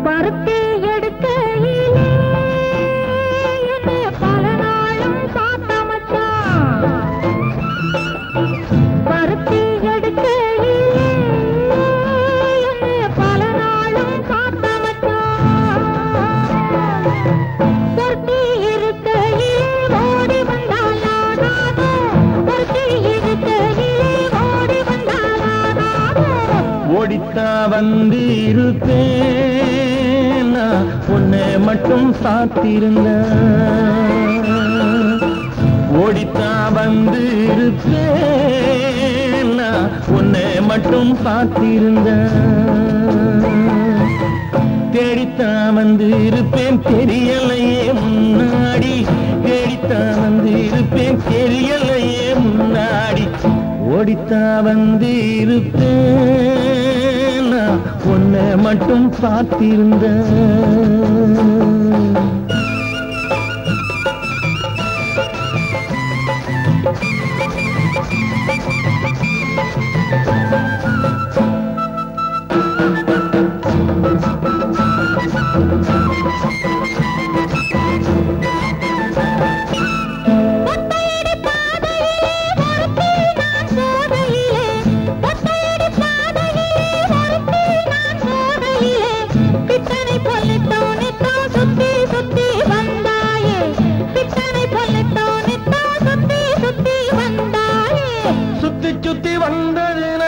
பருத்தி எடுக்கையிலே என்னை பல நாளும் பார்த்த மச்சான். பருத்தி எடுக்கையிலே என்னை பல நாளும் பார்த்த மச்சான். பருத்தி இருக்கையிலே ஓடி வந்தாலானோ, பருத்தி இருக்கையிலே ஓடி வந்தாலானோ. ஓடித்தா வந்து இருப்பேன் நான் உன்னை மட்டும் சாத்திருந்த. ஓடித்தா வந்து இருப்பேன் நான் உன்னை மட்டும் சாத்திருந்த. தேடித்தா வந்து இருப்பேன் தெரியலையே முன்னாடி. தேடித்தா வந்து இருப்பேன் தெரியலையே முன்னாடி. ஓடித்தா வந்து இருப்பேன் நான் உன்னை மட்டும் பார்த்திருந்த. சுத்தி சுத்தி வந்ததுன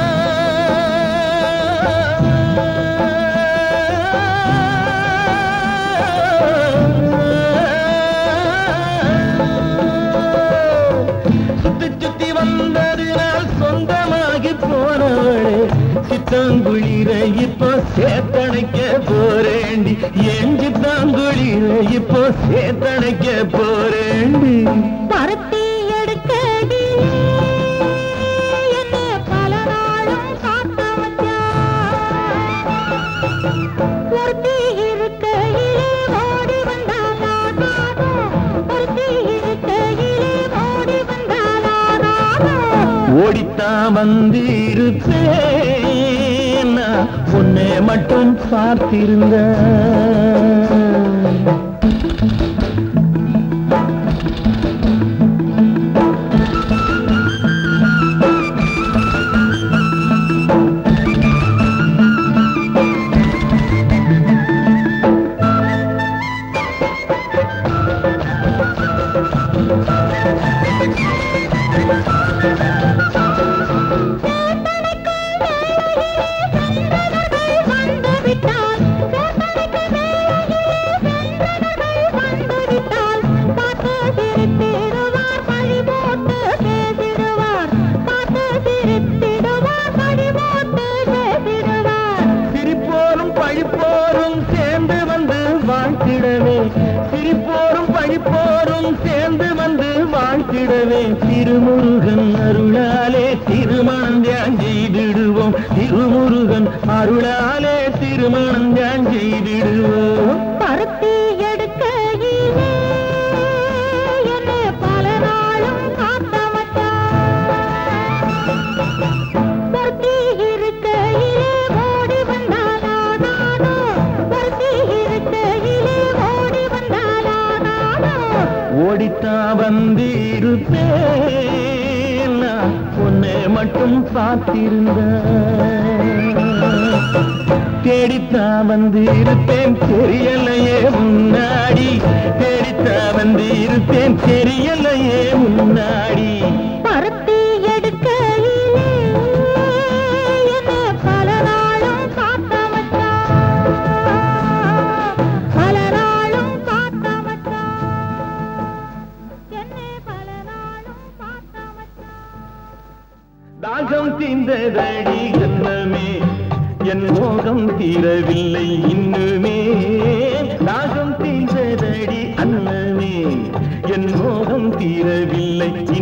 சுத்தி சுத்தி வந்ததினால் சொந்தமாகி போனவளே. சித்தாங்குளிர இப்போ சேத்தணைக்க போறேண்டி. என் சித்தாங்குளிர இப்போ சேத்தணைக்க போறேண்டி. பருத்தி எடுக்கடி என்னை பல நாளும் காத்த மச்சான். பருத்தி இருக்கையிலே ஓடி வந்தாலானோ, பருத்தி இருக்கையிலே ஓடி வந்தாலானோ. ஓடித்தா வந்து இருப்பேன் நான் உன்னை மட்டும் பார்த்திருந்த. சிரிப்போரும் பழிப்போரும் சேர்ந்து வந்து வாழ்த்திடவே. சிரிப்போரும் பழிப்போரும் சேர்ந்து வந்து வாழ்த்திடவே. திருமுருகன் அருளாலே திருமணம் தியான் செய்திடுவோம். திருமுருகன் அருளாலே திருமணம் தியான் செய்திடுவோம். பருத்தி எடுக்கையிலே என்னை பல நாளும் காத்த மச்சான். பருத்தி இருக்கையிலே ஓடி வந்தாலானோ, பருத்தி இருக்கையிலே ஓடி வந்தாலானோ. ஓடித்தா வந்து இருப்பேன் நான் உன்னை மட்டும் பார்த்திருந்த. தேடித்தா வந்து இருப்பேன் தெரியலையே முன்னாடி. தேடித்தா வந்து இருப்பேன் தெரியலையே முன்னாடி. பருத்தி எடுக்கையிலே என்னை பல நாளும் காத்த மச்சான். பல நாளும் காத்த மச்சான். என்னை பல நாளும் காத்த மச்சான். தாகம் தீர்ந்ததடி கண்ணமே என் மோகம் தீரவில்லை இன்னுமே. தாகம் தீர்ந்ததடி அன்னமே என் மோகம் தீரவில்லை